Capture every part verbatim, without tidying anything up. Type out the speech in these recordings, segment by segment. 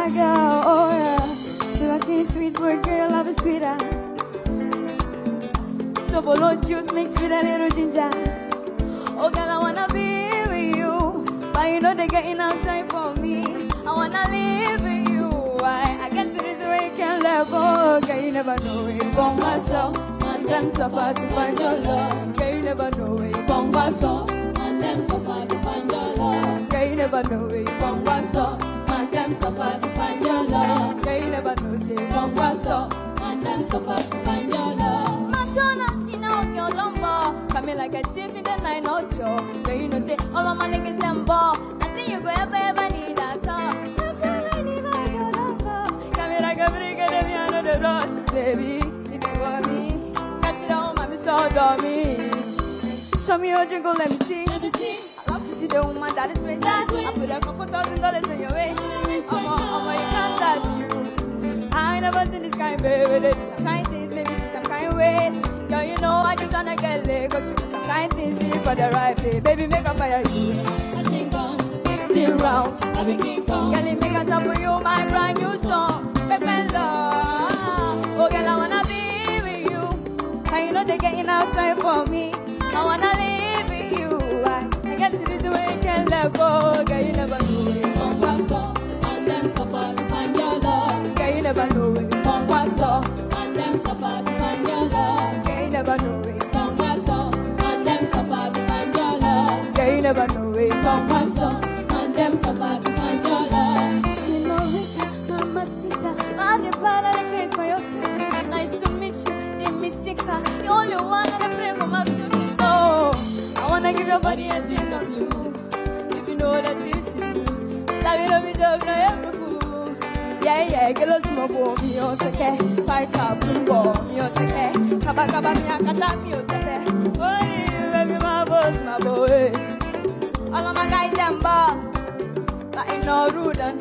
my girl, oh yeah. She like a sweet boy, girl, love is sweeter. So bolo juice mixed with a little ginger. Oh girl, I wanna be with you, but you know they getting out time for me. I wanna live with you. Why? I guess it is the way you can let go. Girl, you never know where you found myself, and then suffer to find your love. Girl, you never know where you found myself, and then suffer to find your love. Girl, you never know where you found myself, and then suffer to find your love. Girl, you never know say you found myself, and then suffer to find your love. Madonna, you know your lumber, coming like a thief in the night, no joke. Girl, you know say all of my niggas them ball. Nothing you go ever ever need at all. The rush, baby, if you want me, catch it down, mommy, so adore me. Show me your jingle, let me see. Let me see. I love to see the woman that is with that. I put a couple thousand dollars in your way. I'm on, you can't touch you. I ain't never seen this kind, baby. They do some kind things, maybe do some kind ways. Girl, you know I just wanna get laid, cause you do some kind things, be for the right day. Baby, make up for you. Machine gun, sixteen round, I've been King Kong. Girl, it make us up for you, my brand new song. Pepe love. Oh girl, I wanna be with you, and you know they getting out time for me. I wanna live with you. I, I guess it is the way you can let go. Girl, you never know where you come past up, and then suffer to find your love. Girl, you never know where you come past up, and then suffer to find your love. Girl, you never know where you come past up, and then suffer to find your love. Girl, you never know where you come past up, and then suffer to find your love. You know it, mamacita, I'm the part of the grace for your face. Nice to meet you, the Missika, the only one that I pray for my future. Oh, I wanna give your body a dream come true. If you know that it's you, love it, love it, dog, no ever fool. Yeah, yeah, get us more for me, oh, okay. Five cup, boom, me, oh, okay. Kaba, kaba, me, I can't tap me, oh, okay. Oh, baby, my boss, my boy. All of my guys, them back, but ain't no rude, and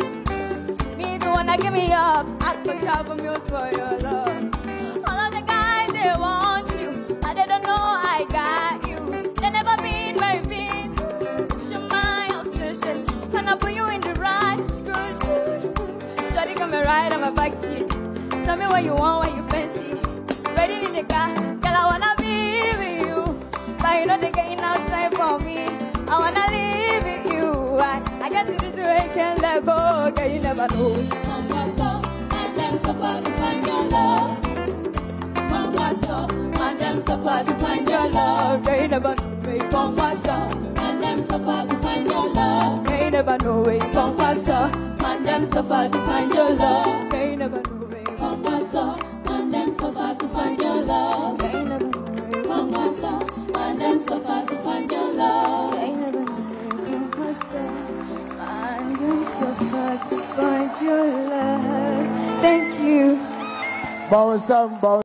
me, if you wanna give me up, I could travel me for your love. All of the guys, they want you, but they don't know I got you. They never been my beat. Show my obsession. When I put you in the ride, screw, screw, screw. Shawty come and ride on my backseat. Tell me what you want, what you fancy. Ready in the car, girl, I wanna be with you, but you know they getting outside for me. I wanna live with you. I, I guess it is the way you can let go. Girl, you never know. Come what's up, and them suffer to find your love. Come what's up, and them suffer to find your love. Girl, you never know where you come what's up, and them suffer to find your love. Girl, you never know where you come what's up, and them suffer to find your love. Girl, you never know where you come what's up, and them suffer to find your love. Girl, you never know where you come what's up, and them suffer to find your love. Girl, you never know where you come what's up, and them suffer to find your love. Thank you. Bow and sound, bow.